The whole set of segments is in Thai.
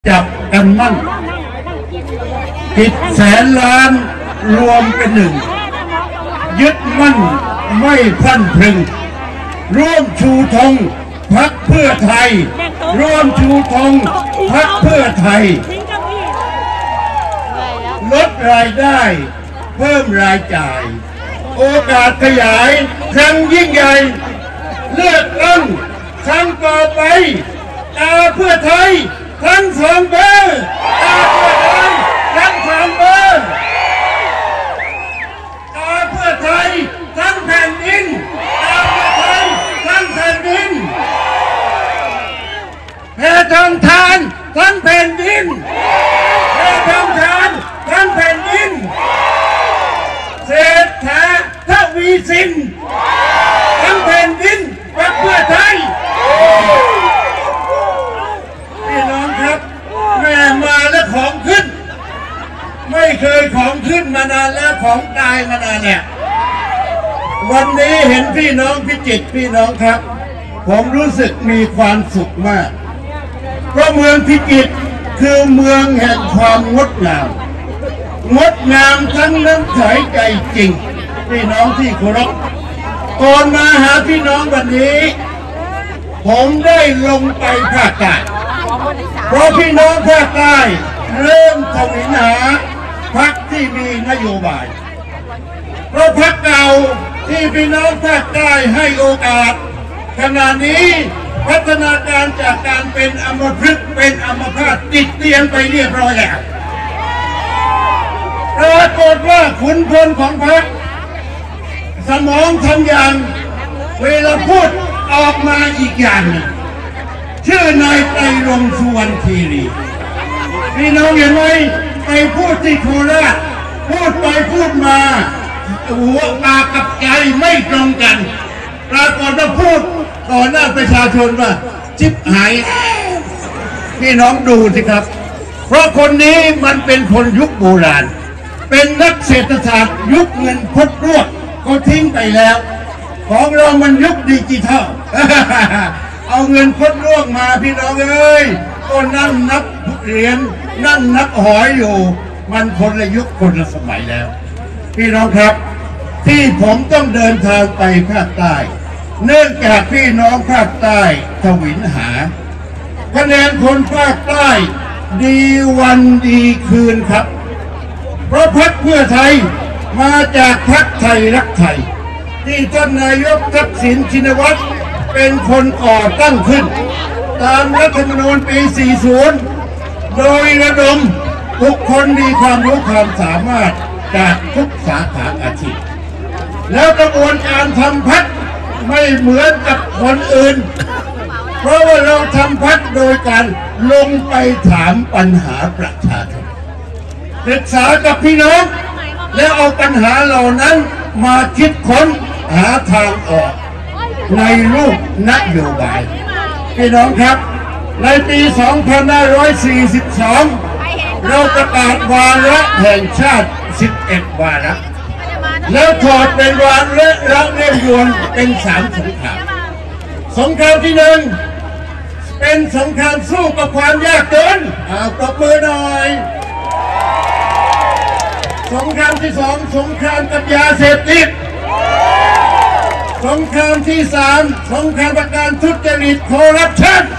จับกันมั่นจิตแสนล้านรวมเป็นหนึ่งยึดมั่นไม่พลันพรึงร่วมชูธงพรรคเพื่อไทยร่วมชูธงพรรคเพื่อไทยลดรายได้เพิ่มรายจ่ายโอกาสขยายครั้งยิ่งใหญ่เลือกตั้งครั้งต่อไปเพื่อไทยทั้งสองเบอร์ทั้งสองเบอร์เพื่อไทยทั้งแผ่นดินเพื่อไทยทั้งแผ่นดินแผ่ทองทานทั้งแผ่นดินแผ่ทองทานทั้งแผ่นดินเศรษฐาทวีสินทั้งแผ่นดินเพื่อไทยพี่น้องครับแม่มาแล้วของขึ้นไม่เคยของขึ้นมานานแล้วของตายมานานเนี่ยวันนี้เห็นพี่น้องพิจิตรพี่น้องครับผมรู้สึกมีความสุขมากเพราะเมืองพิจิตรคือเมืองแห่งความงดงามทั้งน้ำใสใจจริงพี่น้องที่เคารพก่อนมาหาพี่น้องวันนี้ผมได้ลงไปภาคใต้เพราะพี่น้องภาคใต้เริ่มทวินหาพรรคที่มีนโยบายเพราะพรรคเก่าที่พี่น้องภาคใต้ให้โอกาสขณะนี้พัฒนาการจากการเป็นอัมพฤกษ์เป็นอัมพาตติดเตียงไปเรียบร้อยแล้วปรากฏว่าขุนพลของพรรคสมองทำอย่างเวลาพูดออกมาอีกอย่างหนึ่งชื่อนายไตรรงค์สุวรรณคีรีพี่น้องเห็นไหมไปพูดที่โคราชพูดไปพูดมาหัวปากกับใจไม่ตรงกันปรากฏว่าพูดต่อหน้าประชาชนว่าจิ๊บหายพี่น้องดูสิครับเพราะคนนี้มันเป็นคนยุคโบราณเป็นนักเศรษฐศาสตร์ยุคเงินพดรวดก็ทิ้งไปแล้วของเรามันยุคดิจิทัล เอาเงินพดร่วงมาพี่น้องเอ้ยก็นั่งนับเหรียญนั่งนับหอยอยู่มันคนละยุคคนละสมัยแล้วพี่น้องครับที่ผมต้องเดินทางไปภาคใต้เนื่องจากพี่น้องภาคใต้ทวินหาคะแนนคนภาคใต้ดีวันดีคืนครับเพราะพรรคเพื่อไทยมาจากพรรคไทยรักไทยที่ท่านนายกทักษิณชินวัตรเป็นคนก่อตั้งขึ้นตามรัฐธรรมนูญปี 40 โดยระดมทุกคนมีความรู้ความสามารถจากทุกสาขาอาชีพแล้วกระบวนการทำพรรคไม่เหมือนกับคนอื่นเพราะว่าเราทำพรรคโดยการลงไปถามปัญหาประชาชนศึกษากับพี่น้องแล้วเอาปัญหาเหล่านั้นมาคิดค้นหาทางออกในรูปนโยบายพี่น้องครับในปี 2542 เราประกาศวาระแห่งชาติ 11 วาระแล้วถอดเป็นวาระเร่งด่วนเป็น3 สงครามที่ 1เป็นสงครามสู้กับความยากจนปรบมือหน่อยสงครามที่ 2สงครามกับยาเสพติดสงครามที่ 3สงครามกับการทุจริตคอร์รัปชัน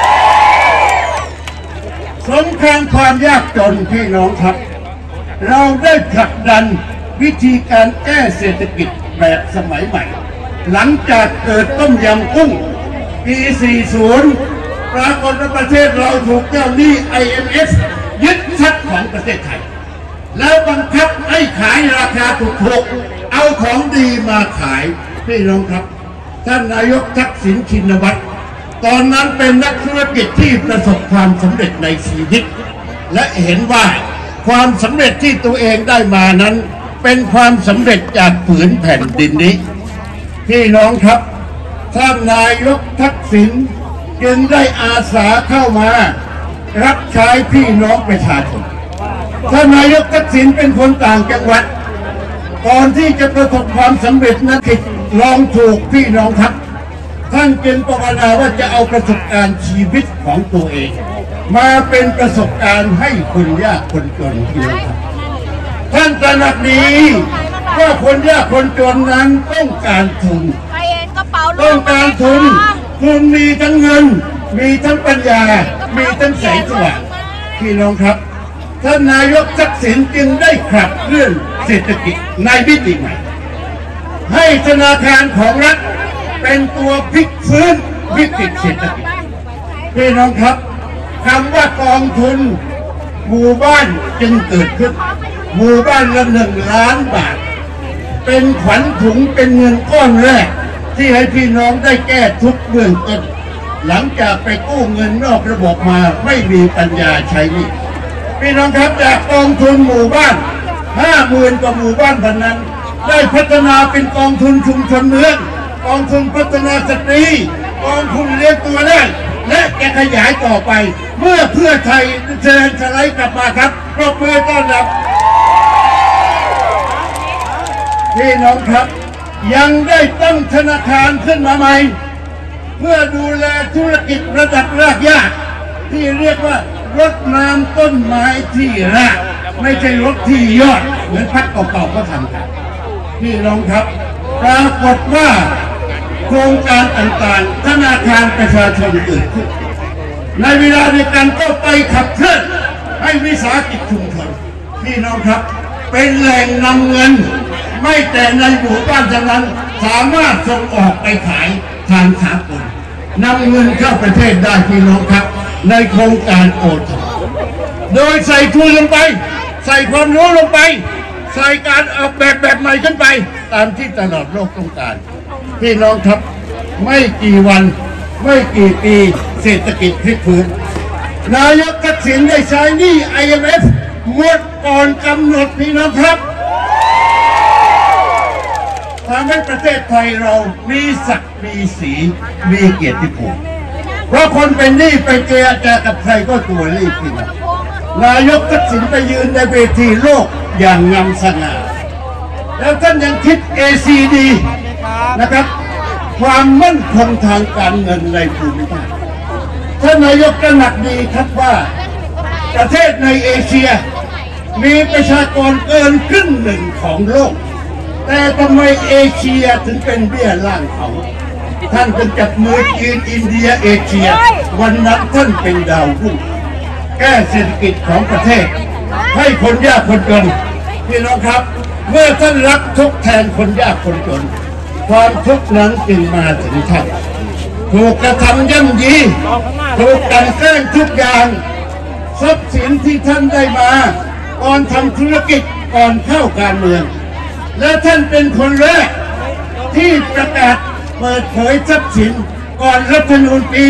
สงครามความยากจนพี่น้องครับเราได้ผลักดันวิธีการแก้เศรษฐกิจแบบสมัยใหม่หลังจากเกิดต้มยำกุ้งปี 40 ปรากฏว่าประเทศเราถูกเจ้าหนี้ IMF ยึดทรัพย์ของประเทศไทยแล้วบังคับให้ขายราคาถูกๆเอาของดีมาขายพี่น้องครับท่านนายกทักษิณชินวัตรตอนนั้นเป็นนักธุรกิจที่ประสบความสำเร็จในชีวิตและเห็นว่าความสำเร็จที่ตัวเองได้มานั้นเป็นความสำเร็จจากผืนแผ่นดินนี้พี่น้องครับท่านนายกทักษิณจึงได้อาสาเข้ามารับใช้พี่น้องประชาชนท่านนายกทักษิณเป็นคนต่างจังหวัดก่อนที่จะประสบความสำเร็จนั้นผิดลองถูกพี่น้องครับท่านจึงภาวนาว่าจะเอาประสบการณ์ชีวิตของตัวเองมาเป็นประสบการณ์ให้คนยากคนจนพี่น้องครับท่านตระหนักดีว่าคนยากคนจนนั้นต้องการทุนต้องการทุนมีทั้งเงินมีทั้งปัญญามีทั้งแสงสว่างพี่น้องครับท่านนายกทักษิณจึงได้ขับเคลื่อนเศรษฐกิจในมิติใหม่ให้ธนาคารของรัฐเป็นตัวพลิกฟื้นวิกฤตเศรษฐกิจพี่น้องครับคำว่ากองทุนหมู่บ้านจึงเกิดขึ้นหมู่บ้านละ1 ล้านบาทเป็นขวัญถุงเป็นเงินก้อนแรกที่ให้พี่น้องได้แก้ทุกข์เบื้องต้นหลังจากไปกู้เงินนอกระบบมาไม่มีปัญญาใช้หนี้พี่น้องครับจากกองทุนหมู่บ้าน50,000 กว่าหมู่บ้านพันนั้นได้พัฒนาเป็นกองทุนชุมชนเมืองกองทุนพัฒนาสตรีกองทุนเลี้ยงตัวได้และจะขยายต่อไปเมื่อเพื่อไทยเชิญสไลด์กลับมาครับปรบมือต้อนรับพี่น้องครับยังได้ตั้งธนาคารขึ้นมาใหม่เพื่อดูแลธุรกิจระดับรากหญ้าที่เรียกว่ารดน้ำต้นไม้ที่รากไม่ใช่รดที่ยอดเหมือนพักเก่าๆก็ทำกันพี่น้องครับปรากฏว่าโครงการต่างๆธนาคารประชาชนเกิดขึ้นในเวลาในการก็ไปขับเคลื่อนให้วิสาหกิจชุมชนพี่น้องครับเป็นแหล่งนำเงินไม่แต่ในหมู่บ้านเท่านั้นสามารถส่งออกไปขายทางสากลนำเงินเข้าประเทศได้พี่น้องครับในโครงการโอท็อปโดยใส่ทุนลงไปใส่ความรู้ลงไปใส่การออกแบบใหม่ขึ้นไปตามที่ตลาดโลกต้องการพี่น้องครับไม่กี่วันไม่กี่ปีเศรษฐกิจพลิกฟื้นนายกทักษิณได้ใช้หนี้ IMF หมดก่อนกำหนดพี่น้องครับทำให้ประเทศไทยเรามีศักดิ์มีสีมีเกียรติภูมิเพราะคนเป็นหนี้ไปเจรจากับใครก็ตัวรีบพี่น้องนายกทักษิณไปยืนในเวทีโลกอย่างงามสง่าแล้วท่านยังคิด ACD นะครับความมั่นคงทางการเงินในภูมิภาคท่านนายกตระหนักดีครับว่าประเทศในเอเชียมีประชากรเกินครึ่งหนึ่งของโลกแต่ทำไมเอเชียถึงเป็นเบี้ยล่างเขาท่านเป็นจับมือจีนอินเดียเอเชียวันนั้นท่านเป็นดาวรุ่งแก้เศรษฐกิจของประเทศให้คนยากคนจนพี่น้องครับเมื่อท่านรับทุกแทนคนยากคนจนความทุกข์นั้นจึงมาถึงท่านถูกกระทำย่ำยีถูกกันแกล้งทุกอย่างทรัพย์สินที่ท่านได้มาก่อนทำธุรกิจก่อนเข้าการเมืองและท่านเป็นคนแรกที่ประกาศเปิดเผยทรัพย์สินก่อนรัฐธรรมนูญปี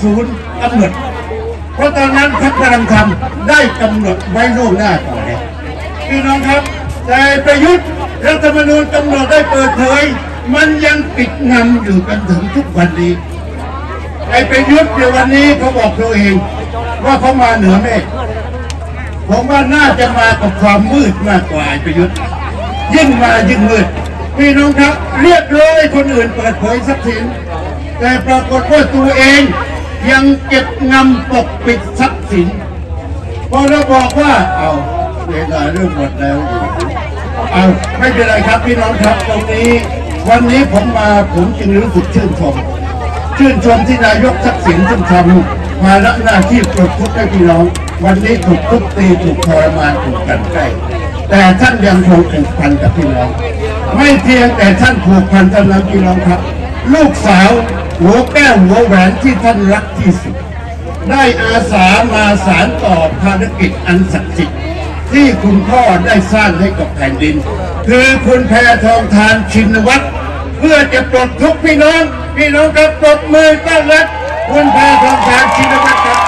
40 กำหนดเพราะตอนนั้นพรรคพลังธรรมได้กำหนดไว้ล่วงหน้าก่อนแล้วพี่น้องครับแต่ประยุทธ์รัฐธรรมนูญกำหนดได้เปิดเผยมันยังปิดงำอยู่กันถึงทุกวันนี้ไอ้ประยุทธ์ในวันนี้เขาบอกตัวเองว่าเขามาเหนือเมฆผมว่าน่าจะมากับความมืดมากกว่าไอ้ประยุทธ์ยิ่งมายิ่งมืดพี่น้องครับเรียกร้องคนอื่นเปิดเผยทรัพย์สินแต่ปรากฏว่าตัวเองยังเก็บงำปกปิดทรัพย์สินพอเราบอกว่าเอาเวลาเริ่มหมดแล้วเอาไม่เป็นไรครับพี่น้องครับตรงนี้วันนี้ผมมาผมจึงรู้สึกชื่นชมที่นายกทักษิณท่านทำมาละหน้าที่ปลดทุกข์ให้พี่น้องวันนี้ถูกทุบตีถูกทรมานถูกกันใกล้แต่ท่านยังคงผูกพันกับพี่น้องไม่เพียงแต่ท่านผูกพันเท่านั้นพี่น้องครับลูกสาวหัวแก้วหัวแหวนที่ท่านรักที่สุดได้อาสามาสานต่อภารกิจอันศักดิ์สิทธิ์ที่คุณพ่อได้สร้างให้กับแผ่นดินคือคุณแพทองธารชินวัตรเพื่อจะปลดทุกข์พี่น้องครับปรบมือต้อนรับคุณแพทองธารชินวัตรครับ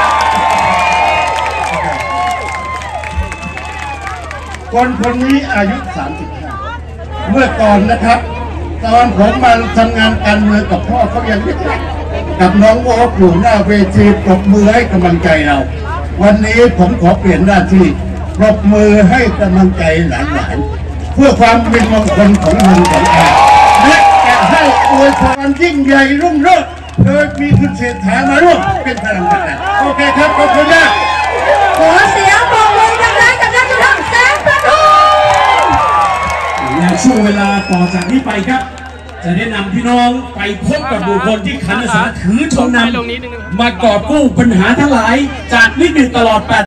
คนนี้อายุ 35 เมื่อก่อนนะครับตอนผมมาทำงานการเมืองกับพ่อเขายังเล็กๆกับน้องโอ๊คอยู่หน้าเวทีปรบมือให้กำลังใจเราวันนี้ผมขอเปลี่ยนหน้าที่ปรบมือให้กำลังใจหลานๆเพื่อความเป็นมงคลของเมืองของเราและจะให้อวยพรยิ่งใหญ่รุ่งโรจน์โดยมีคุณเศรษฐามาร่วมเป็นพลังประชาโอเคครับขอบคุณมากขอเสียงปรบมือดังๆกับนายจุฬาแสงประทุมและช่วงเวลาต่อจากนี้ไปครับจะได้นำพี่น้องไปพบกับบุคคลที่ขันอาสาถือธงนำมากอบกู้ปัญหาทั้งหลายจากวิกฤตตลอด8